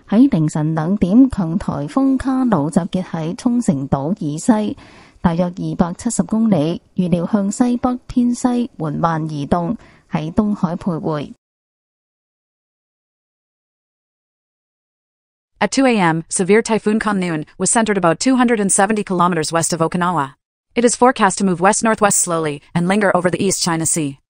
喺凌晨2點，強颱風卡努集結喺沖繩島以西，大約270公里，預料向西北偏西緩慢移動，喺東海徘徊。 At 2 a.m., severe Typhoon Kannoun was centered about 270 kilometers west of Okinawa. It is forecast to move west-northwest slowly and linger over the East China Sea.